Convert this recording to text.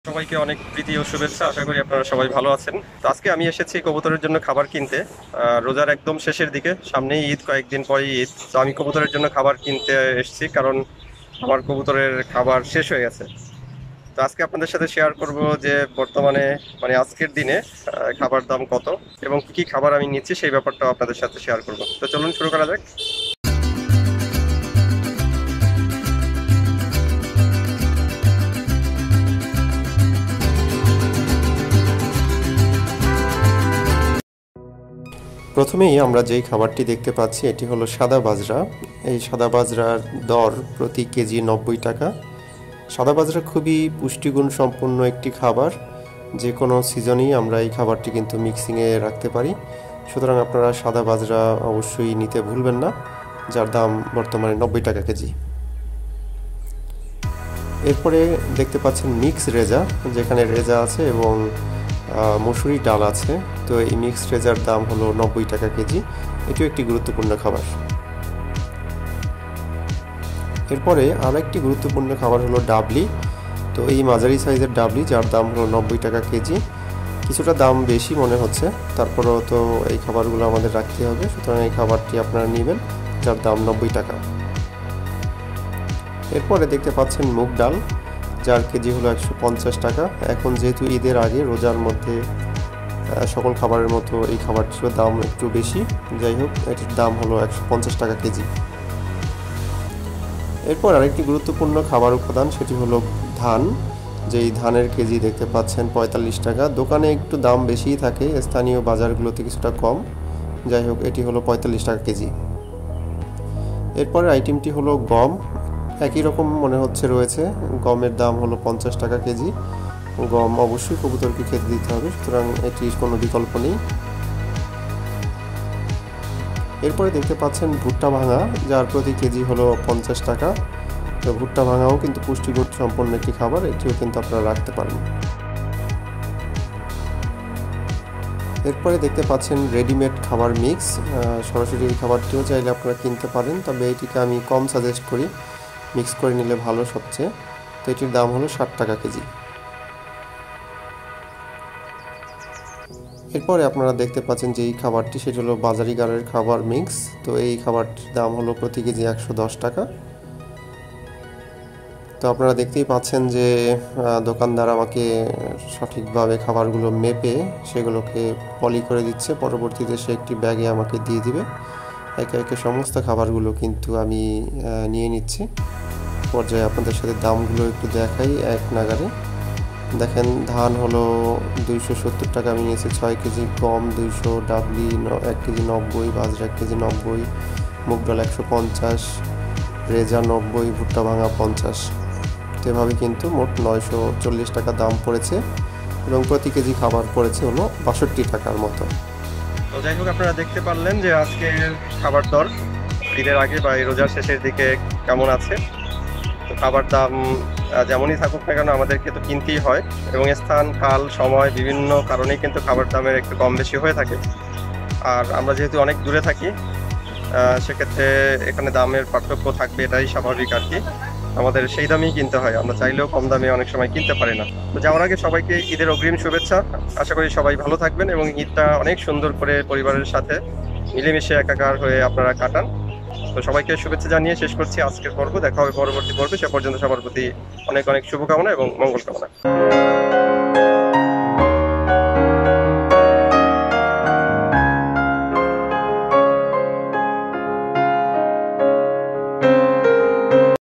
সবাইকে অনেক প্রীতি ও শুভেচ্ছা। আশা করি আপনারা সবাই ভালো আছেন। তো আজকে আমি এসেছি কবুতরের জন্য খাবার কিনতে। রোজার একদম শেষের দিকে, সামনেই ঈদ, কয়েকদিন পরেই ঈদ। তো আমি কবুতরের জন্য খাবার কিনতে এসেছি, কারণ আমার কবুতরের খাবার শেষ হয়ে গেছে। তো আজকে আপনাদের সাথে শেয়ার করব যে বর্তমানে মানে আজকের দিনে খাবার দাম কত এবং কি কি খাবার আমি নিচ্ছি সেই ব্যাপারটাও আপনাদের সাথে শেয়ার করব। তো চলুন শুরু করা যাক। প্রথমেই আমরা যেই খাবারটি দেখতে পাচ্ছি এটি হলো সাদা বাজরা। এই সাদা বাজরার দর প্রতি কেজি 90 টাকা। সাদা বাজরা খুবই পুষ্টিগুণ সম্পন্ন একটি খাবার। যে কোনো সিজনেই আমরা এই খাবারটি কিন্তু মিক্সিংয়ে রাখতে পারি। সুতরাং আপনারা সাদা বাজরা অবশ্যই নিতে ভুলবেন না, যার দাম বর্তমানে 90 টাকা কেজি। এরপরে দেখতে পাচ্ছেন মিক্স রেজা, যেখানে রেজা আছে এবং মসুরি ডাল আছে। তো এই মিক্সড রেজার দাম হলো 90 টাকা কেজি। এটিও একটি গুরুত্বপূর্ণ খাবার। এরপরে আরেকটি গুরুত্বপূর্ণ খাবার হলো ডাবলি। তো এই মাঝারি সাইজের ডাবলি, যার দাম হলো 90 টাকা কেজি। কিছুটা দাম বেশি মনে হচ্ছে, তারপরেও তো এই খাবারগুলো আমাদের রাখতে হবে, সুতরাং এই খাবারটি আপনারা নেবেন, যার দাম 90 টাকা। এরপরে দেখতে পাচ্ছেন মুগ ডাল, যার কেজি হলো 150 টাকা। এখন যেহেতু ঈদের আগে, রোজার মধ্যে সকল খাবারের মতো এই খাবারটিরও দাম একটু বেশি। যাই হোক, এটির দাম হলো 150 টাকা কেজি। এরপর আরেকটি গুরুত্বপূর্ণ খাবার উপাদান, সেটি হলো ধান। যেই ধানের কেজি দেখতে পাচ্ছেন 45 টাকা। দোকানে একটু দাম বেশিই থাকে, স্থানীয় বাজারগুলোতে কিছুটা কম। যাই হোক, এটি হলো 45 টাকা কেজি। এরপরে আইটেমটি হলো গম। একই রকম মনে হচ্ছে রয়েছে। গমের দাম হলো 50 টাকা কেজি। গম অবশ্যই কবুতরকে খেতে দিতে হবে, সুতরাং এটির কোনো বিকল্প নেই। এরপরে দেখতে পাচ্ছেন ভুট্টা ভাঙা, যার প্রতি কেজি হলো 50 টাকা। তো ভুট্টা ভাঙাও কিন্তু পুষ্টিগুণ সম্পন্ন একটি খাবার, এটিও কিন্তু আপনারা রাখতে পারেন। এরপরে দেখতে পাচ্ছেন রেডিমেড খাবার মিক্স। সরাসরি এই খাবারটিও চাইলে আপনারা কিনতে পারেন, তবে এটিকে আমি কম সাজেস্ট করি, মিক্স করে নিলে ভালো সবচেয়ে। তো এটির দাম হলো 60 টাকা কেজি। এরপরে আপনারা দেখতে পাচ্ছেন যে এই খাবারটি, সেটি হলো বাজারি গাড়ের খাবার মিক্স। তো এই খাবারটির দাম হলো প্রতি কেজি 110 টাকা। তো আপনারা দেখতেই পাচ্ছেন যে দোকানদার আমাকে সঠিকভাবে খাবারগুলো মেপে সেগুলোকে পলি করে দিচ্ছে। পরবর্তীতে সে একটি ব্যাগে আমাকে দিয়ে দিবে। একে একে সমস্ত খাবারগুলো কিন্তু আমি নিয়ে নিচ্ছি। পর্যায়ে আপনাদের সাথে দামগুলো একটু দেখাই এক নাগারে। দেখেন, ধান হলো 270 টাকা, আমি নিয়েছি 6 কেজি। গম 200, ডাবলি 1 কেজি 90, বাজরা 1 কেজি 90, মুগ ডাল 150, রেজা 90, ভুট্টা ভাঙা 50। তো এভাবে কিন্তু মোট 940 টাকা দাম পড়েছে এবং প্রতি কেজি খাবার পড়েছে হলো 62 টাকার মতো। তো যাই হোক, আপনারা দেখতে পারলেন যে আজকের খাবার দর ঈদের আগে বা এই রোজার শেষের দিকে কেমন আছে। তো খাবার দাম যেমনই থাকুক না কেন, আমাদেরকে তো কিনতেই হয়, এবং স্থান, কাল, সময় বিভিন্ন কারণেই কিন্তু খাবার দামের একটু কম বেশি হয়ে থাকে। আর আমরা যেহেতু অনেক দূরে থাকি, সেক্ষেত্রে এখানে দামের পার্থক্য থাকবে, এটাই স্বাভাবিক আর কি। আমাদের সেই দামেই কিনতে হয়, আমরা চাইলেও কম দামে অনেক সময় কিনতে পারি না। তো যাওয়ার আগে সবাইকে ঈদের অগ্রিম শুভেচ্ছা। আশা করি সবাই ভালো থাকবেন এবং ঈদটা অনেক সুন্দর করে পরিবারের সাথে মিলেমিশে একাকার হয়ে আপনারা কাটান। তো সবাইকে শুভেচ্ছা জানিয়ে শেষ করছি আজকের পর্ব। দেখা হবে পরবর্তী পর্বে। সে পর্যন্ত সবার প্রতি অনেক অনেক শুভকামনা এবং মঙ্গল কামনা।